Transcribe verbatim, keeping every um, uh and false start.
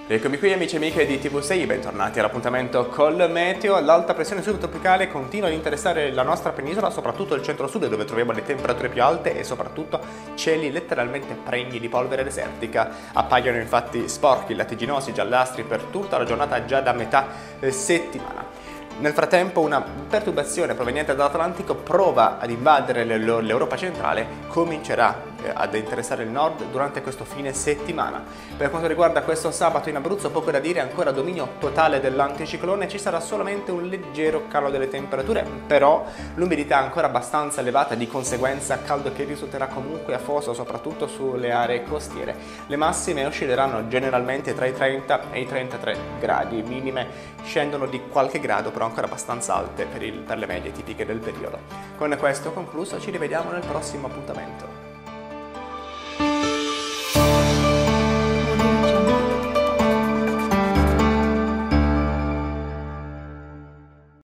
Eccomi qui amici e amiche di T V sei, bentornati all'appuntamento col meteo. L'alta pressione subtropicale continua ad interessare la nostra penisola, soprattutto il centro-sud dove troviamo le temperature più alte e soprattutto cieli letteralmente pregni di polvere desertica. Appaiono infatti sporchi, lattiginosi, giallastri per tutta la giornata già da metà eh, settimana. Nel frattempo una perturbazione proveniente dall'Atlantico prova ad invadere l'Europa centrale, comincerà ad interessare il nord durante questo fine settimana. Per quanto riguarda questo sabato in Abruzzo, poco da dire, ancora dominio totale dell'anticiclone, ci sarà solamente un leggero calo delle temperature, però l'umidità è ancora abbastanza elevata, di conseguenza caldo che risulterà comunque afoso soprattutto sulle aree costiere. Le massime oscilleranno generalmente tra i trenta e i trentatré gradi, minime scendono di qualche grado, però ancora abbastanza alte per, il, per le medie tipiche del periodo. Con questo concluso, ci rivediamo nel prossimo appuntamento.